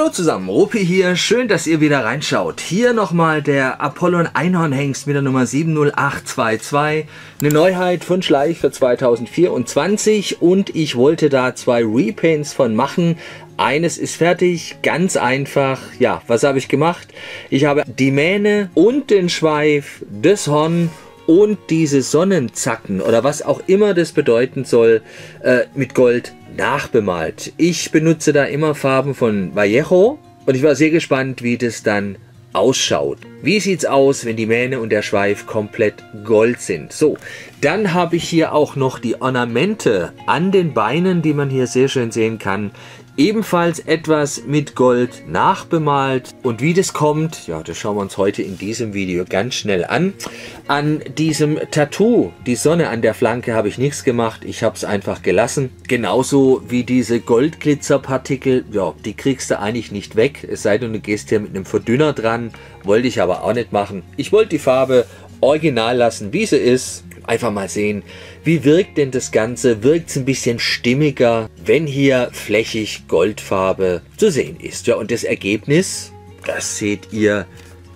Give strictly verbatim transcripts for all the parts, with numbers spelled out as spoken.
Hallo zusammen, Rupi hier, schön, dass ihr wieder reinschaut. Hier nochmal der Apollon Einhornhengst mit der Nummer sieben null acht zwei zwei. Eine Neuheit von Schleich für zweitausendvierundzwanzig und ich wollte da zwei Repaints von machen. Eines ist fertig, ganz einfach. Ja, was habe ich gemacht? Ich habe die Mähne und den Schweif, das Horn und diese Sonnenzacken oder was auch immer das bedeuten soll, äh, mit Gold nachbemalt. Ich benutze da immer Farben von Vallejo und ich war sehr gespannt, wie das dann ausschaut. Wie sieht es aus, wenn die Mähne und der Schweif komplett Gold sind? So, dann habe ich hier auch noch die Ornamente an den Beinen, die man hier sehr schön sehen kann. Ebenfalls etwas mit Gold nachbemalt. Und wie das kommt, ja, das schauen wir uns heute in diesem Video ganz schnell an. An diesem Tattoo, die Sonne an der Flanke, habe ich nichts gemacht. Ich habe es einfach gelassen. Genauso wie diese Goldglitzerpartikel, ja, die kriegst du eigentlich nicht weg. Es sei denn, du gehst hier mit einem Verdünner dran. Wollte ich aber auch nicht machen. Ich wollte die Farbe original lassen, wie sie ist. Einfach mal sehen, wie wirkt denn das Ganze? Wirkt es ein bisschen stimmiger, wenn hier flächig Goldfarbe zu sehen ist. Ja, und das Ergebnis, das seht ihr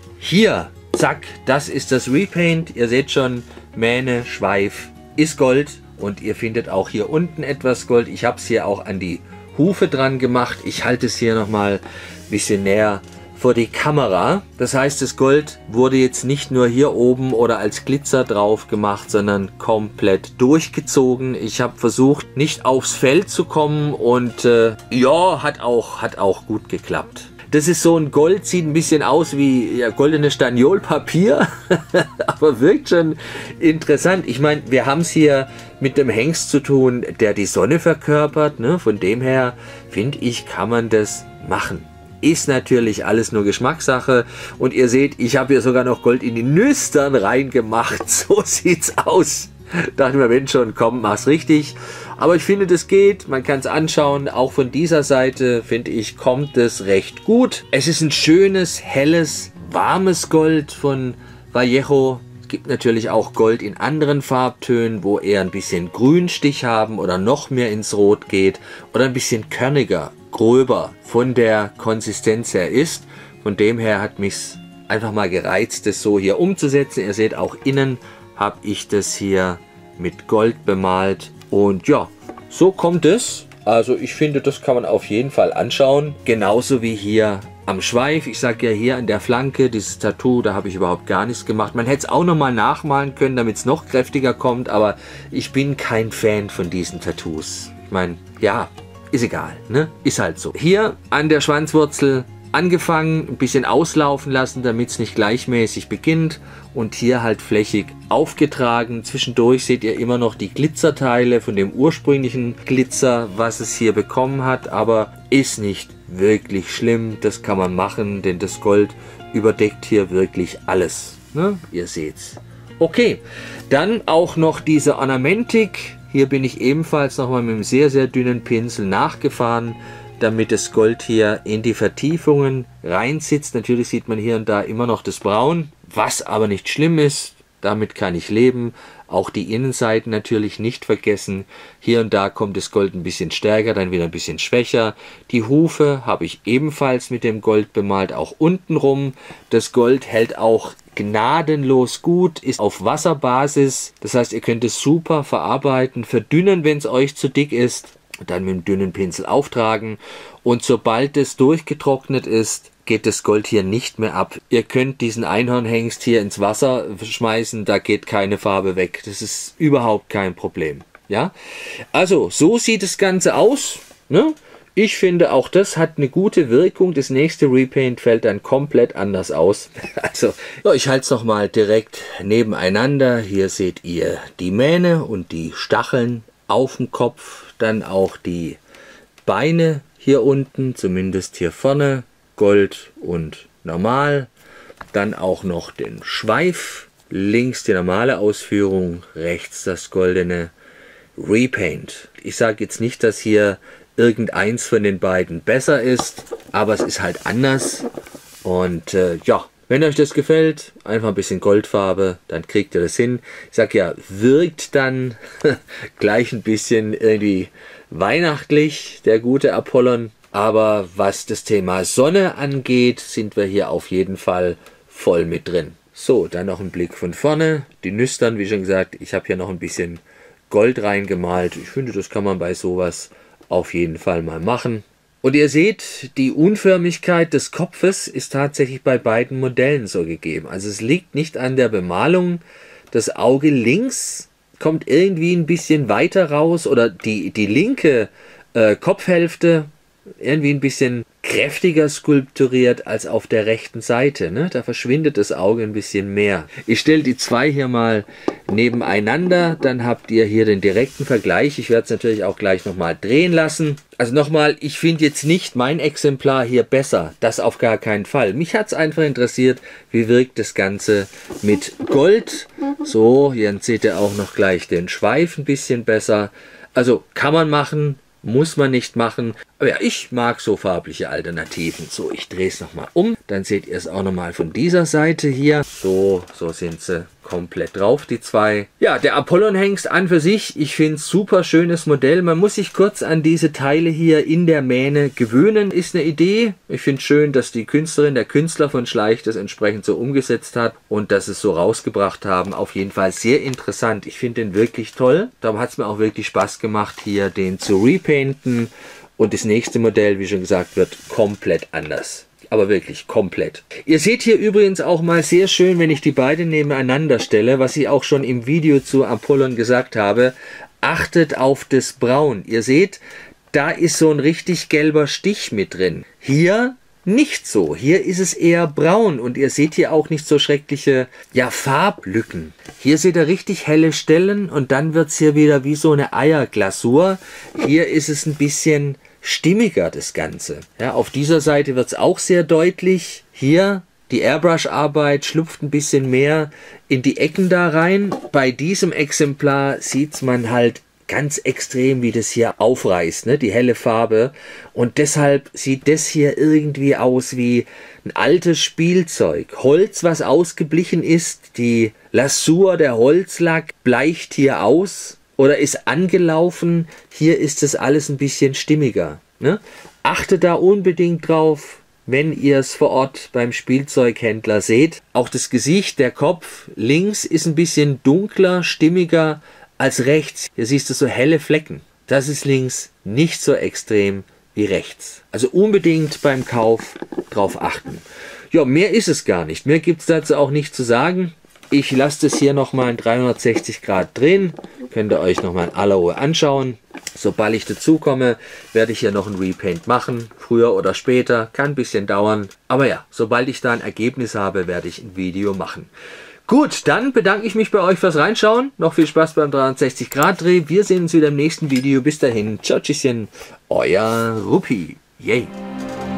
hier. Zack, das ist das Repaint. Ihr seht schon, Mähne, Schweif ist Gold. Und ihr findet auch hier unten etwas Gold. Ich habe es hier auch an die Hufe dran gemacht. Ich halte es hier nochmal ein bisschen näher vor die Kamera. Das heißt, das Gold wurde jetzt nicht nur hier oben oder als Glitzer drauf gemacht, sondern komplett durchgezogen. Ich habe versucht, nicht aufs Feld zu kommen und äh, ja, hat auch, hat auch gut geklappt. Das ist so ein Gold, sieht ein bisschen aus wie ja, goldene Staniolpapier, aber wirkt schon interessant. Ich meine, wir haben es hier mit dem Hengst zu tun, der die Sonne verkörpert. Ne? Von dem her, finde ich, kann man das machen. Ist natürlich alles nur Geschmackssache und ihr seht, ich habe hier sogar noch Gold in die Nüstern reingemacht. So sieht's aus. Dachte mir, wenn schon, komm, mach's richtig. Aber ich finde, das geht. Man kann es anschauen. Auch von dieser Seite, finde ich, kommt es recht gut. Es ist ein schönes, helles, warmes Gold von Vallejo. Es gibt natürlich auch Gold in anderen Farbtönen, wo eher ein bisschen Grünstich haben oder noch mehr ins Rot geht oder ein bisschen körniger, gröber von der Konsistenz her ist. Von dem her hat mich einfach mal gereizt, das so hier umzusetzen. Ihr seht, auch innen habe ich das hier mit Gold bemalt. Und ja, so kommt es. Also ich finde, das kann man auf jeden Fall anschauen. Genauso wie hier am Schweif. Ich sage ja hier an der Flanke, dieses Tattoo, da habe ich überhaupt gar nichts gemacht. Man hätte es auch nochmal nachmalen können, damit es noch kräftiger kommt. Aber ich bin kein Fan von diesen Tattoos. Ich meine, ja, ist egal, ne? Ist halt so. Hier an der Schwanzwurzel angefangen, ein bisschen auslaufen lassen, damit es nicht gleichmäßig beginnt. Und hier halt flächig aufgetragen. Zwischendurch seht ihr immer noch die Glitzerteile von dem ursprünglichen Glitzer, was es hier bekommen hat. Aber ist nicht wirklich schlimm. Das kann man machen, denn das Gold überdeckt hier wirklich alles. Ne? Ihr seht's. Okay, dann auch noch diese Ornamentik. Hier bin ich ebenfalls nochmal mit einem sehr, sehr dünnen Pinsel nachgefahren, damit das Gold hier in die Vertiefungen reinsitzt. Natürlich sieht man hier und da immer noch das Braun, was aber nicht schlimm ist. Damit kann ich leben. Auch die Innenseiten natürlich nicht vergessen. Hier und da kommt das Gold ein bisschen stärker, dann wieder ein bisschen schwächer. Die Hufe habe ich ebenfalls mit dem Gold bemalt, auch unten rum. Das Gold hält auch gnadenlos gut, ist auf Wasserbasis. Das heißt, ihr könnt es super verarbeiten, verdünnen, wenn es euch zu dick ist. Dann mit einem dünnen Pinsel auftragen. Und sobald es durchgetrocknet ist, geht das Gold hier nicht mehr ab. Ihr könnt diesen Einhornhengst hier ins Wasser schmeißen, da geht keine Farbe weg. Das ist überhaupt kein Problem. Ja? Also, so sieht das Ganze aus. Ne? Ich finde, auch das hat eine gute Wirkung. Das nächste Repaint fällt dann komplett anders aus. Also, so, ich halte es nochmal direkt nebeneinander. Hier seht ihr die Mähne und die Stacheln auf dem Kopf. Dann auch die Beine hier unten, zumindest hier vorne. Gold und normal. Dann auch noch den Schweif. Links die normale Ausführung, rechts das goldene Repaint. Ich sage jetzt nicht, dass hier irgendeins von den beiden besser ist, aber es ist halt anders. Und äh, ja, wenn euch das gefällt, einfach ein bisschen Goldfarbe, dann kriegt ihr das hin. Ich sage ja, wirkt dann gleich ein bisschen irgendwie weihnachtlich, der gute Apollon. Aber was das Thema Sonne angeht, sind wir hier auf jeden Fall voll mit drin. So, dann noch ein Blick von vorne. Die Nüstern, wie schon gesagt, ich habe hier noch ein bisschen Gold reingemalt. Ich finde, das kann man bei sowas auf jeden Fall mal machen. Und ihr seht, die Unförmigkeit des Kopfes ist tatsächlich bei beiden Modellen so gegeben. Also es liegt nicht an der Bemalung. Das Auge links kommt irgendwie ein bisschen weiter raus oder die, die linke äh, Kopfhälfte irgendwie ein bisschen kräftiger skulpturiert als auf der rechten Seite. Ne? Da verschwindet das Auge ein bisschen mehr. Ich stelle die zwei hier mal nebeneinander, dann habt ihr hier den direkten Vergleich. Ich werde es natürlich auch gleich nochmal drehen lassen. Also nochmal, ich finde jetzt nicht mein Exemplar hier besser. Das auf gar keinen Fall. Mich hat es einfach interessiert, wie wirkt das Ganze mit Gold. So, hier seht ihr auch noch gleich den Schweif ein bisschen besser. Also kann man machen. Muss man nicht machen. Aber ja, ich mag so farbliche Alternativen. So, ich drehe es nochmal um. Dann seht ihr es auch nochmal von dieser Seite hier. So, so sind sie komplett drauf, die zwei. Ja, der Apollon-Hengst an für sich. Ich finde es super schönes Modell. Man muss sich kurz an diese Teile hier in der Mähne gewöhnen. Ist eine Idee. Ich finde es schön, dass die Künstlerin, der Künstler von Schleich das entsprechend so umgesetzt hat und dass es so rausgebracht haben. Auf jeden Fall sehr interessant. Ich finde den wirklich toll. Darum hat es mir auch wirklich Spaß gemacht, hier den zu repainten. Und das nächste Modell, wie schon gesagt, wird komplett anders. Aber wirklich komplett. Ihr seht hier übrigens auch mal sehr schön, wenn ich die beiden nebeneinander stelle, was ich auch schon im Video zu Apollon gesagt habe, achtet auf das Braun. Ihr seht, da ist so ein richtig gelber Stich mit drin. Hier nicht so. Hier ist es eher braun und ihr seht hier auch nicht so schreckliche, ja, Farblücken. Hier seht ihr richtig helle Stellen und dann wird es hier wieder wie so eine Eierglasur. Hier ist es ein bisschen stimmiger, das Ganze. Ja, auf dieser Seite wird es auch sehr deutlich. Hier die Airbrush-Arbeit schlüpft ein bisschen mehr in die Ecken da rein. Bei diesem Exemplar sieht man halt ganz extrem, wie das hier aufreißt, ne? Die helle Farbe. Und deshalb sieht das hier irgendwie aus wie ein altes Spielzeug. Holz, was ausgeblichen ist. Die Lasur, der Holzlack, bleicht hier aus oder ist angelaufen. Hier ist das alles ein bisschen stimmiger. Ne? Achtet da unbedingt drauf, wenn ihr es vor Ort beim Spielzeughändler seht. Auch das Gesicht, der Kopf links ist ein bisschen dunkler, stimmiger als rechts. Hier siehst du so helle Flecken. Das ist links nicht so extrem wie rechts. Also unbedingt beim Kauf drauf achten. Ja, mehr ist es gar nicht. Mehr gibt es dazu auch nicht zu sagen. Ich lasse das hier nochmal in dreihundertsechzig Grad drehen. Könnt ihr euch nochmal in aller Ruhe anschauen. Sobald ich dazu komme, werde ich hier noch ein Repaint machen. Früher oder später. Kann ein bisschen dauern. Aber ja, sobald ich da ein Ergebnis habe, werde ich ein Video machen. Gut, dann bedanke ich mich bei euch fürs Reinschauen. Noch viel Spaß beim dreihundertsechzig Grad Dreh. Wir sehen uns wieder im nächsten Video. Bis dahin. Ciao, tschüsschen. Euer Ruppi. Yay.